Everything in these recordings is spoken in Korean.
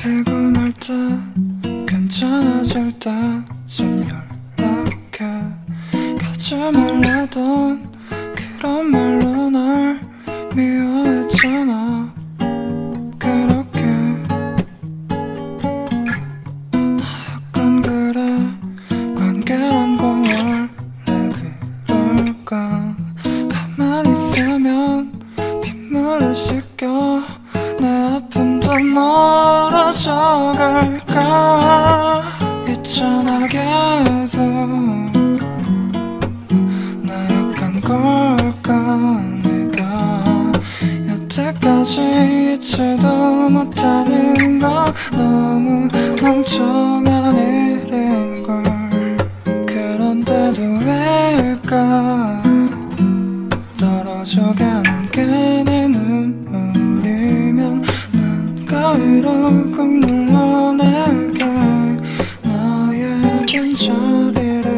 피곤할 때 괜찮아질 때쯤 연락해. 가지 말라던 그런 말로 날 미워했잖아. 그렇게 나 약간 그래. 관계란 건 원래 그럴까. 가만히 있으면 빗물에 씻겨 내 아픔도 멀어져 갈까. 있잖아 계속 나 약간 걸까. 내가 여태까지 잊지도 못하는 거 너무 멍청한 일인걸. 그런데도 왜일까. 떨어져 가는 게 내 눈물이면 난 가위로 꾹 눌러낼게. 너의 빈자리를.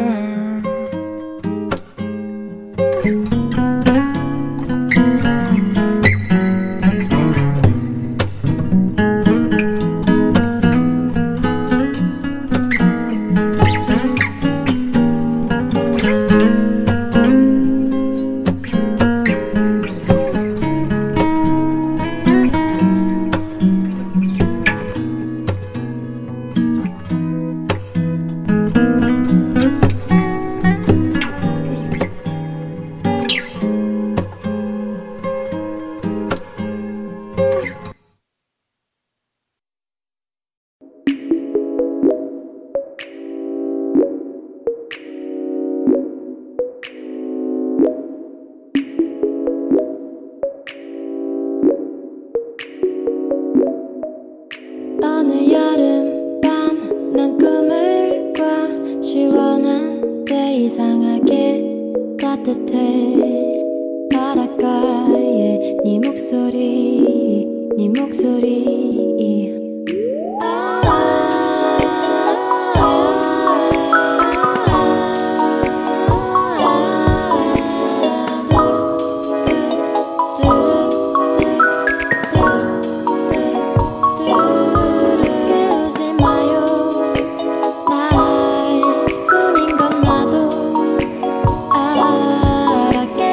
어느 여름밤 난 꿈을 꿔. 시원한데 이상하게 따뜻해. 바닷가에 네 목소리 네 목소리. 깨우지 마요 날. 꿈인 건 나도 알아.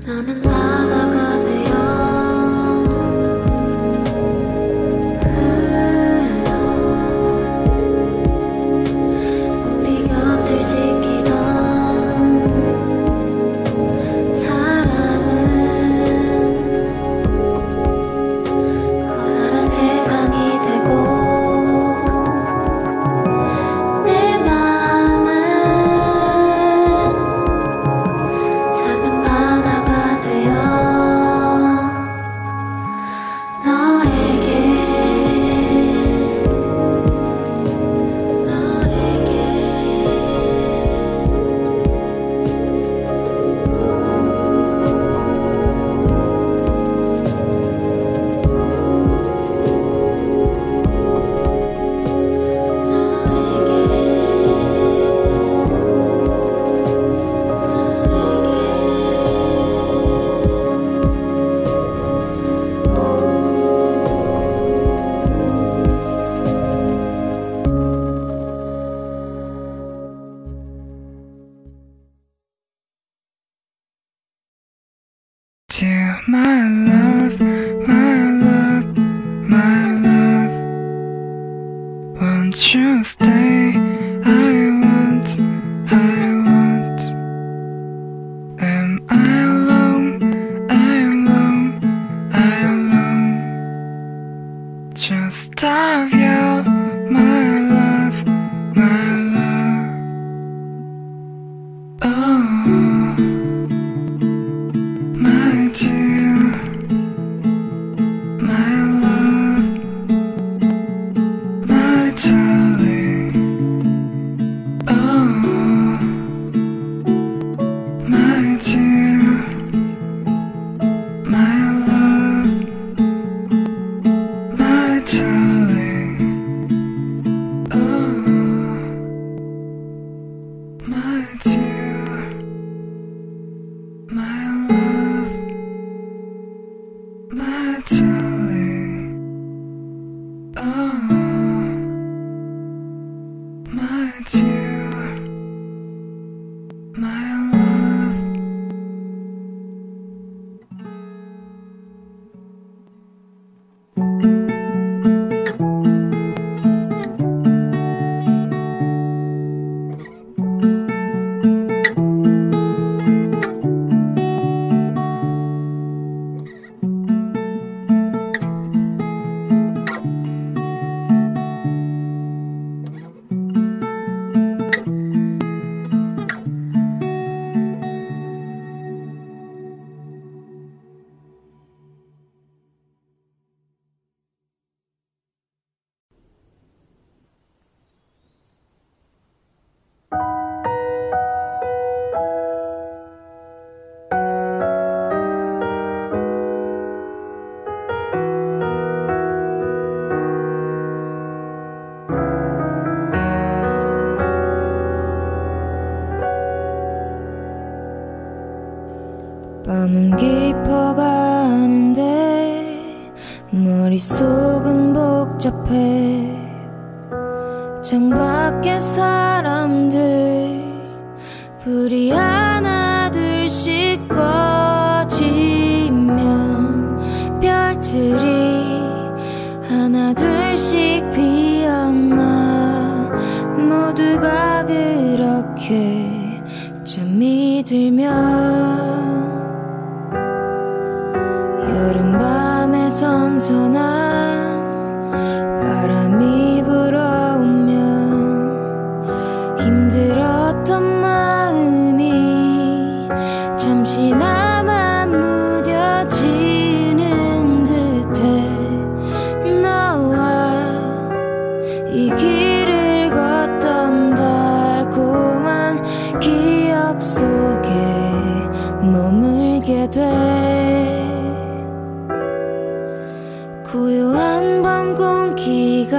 나는 바다가 되어 우리 곁을 지키던 사랑은 커다란 세상이 되고 내 맘은 작은 바다가 되어 Dear my love, my love, my love, won't you stay? I want. Am I alone? I alone. Just dive out, my love, my love. Oh. My dear, my love, my darling. Oh, my dear, my love, my darling. Oh, my dear, my love, my darling. Oh, my dear, my love. 밤은 깊어가는데 머릿속은 복잡해. 창밖에 사람들 불이 하나 둘씩 꺼지면 별들이 하나 둘씩 피었나. 모두가 그렇게 잠이 들면 여름밤에 선선한 바람이 불어오면 힘들었던 마음이 잠시나마 무뎌지는 듯해. 너와 이 길을 걷던 달콤한 기억 속에 머물게 돼. 고요한 밤 공기가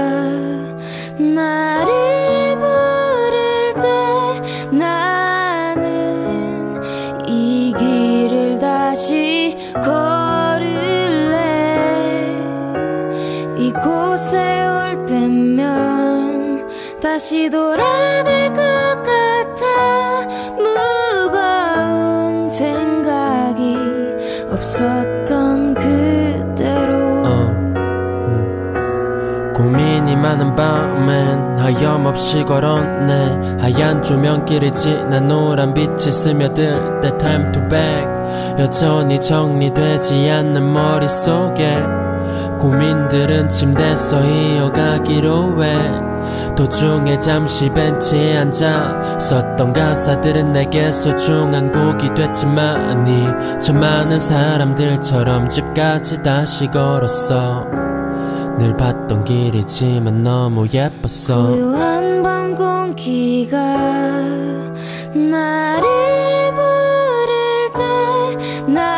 나를 부를 때 나는 이 길을 다시 걸을래. 이곳에 올 때면 다시 돌아갈 것 같아. 무거운 생각이 없었던 그대로 고민이 많은 밤엔 하염없이 걸었네. 하얀 조명길을 지나 노란 빛이 스며들 때 time to back. 여전히 정리되지 않는 머릿속에 고민들은 침대에서 이어가기로 해. 도중에 잠시 벤치에 앉아 썼던 가사들은 내게 소중한 곡이 됐지만 저 많은 사람들처럼 집까지 다시 걸었어. 늘 봤던 길이지만 너무 예뻤어. 고요한 밤 공기가 나를 부를 때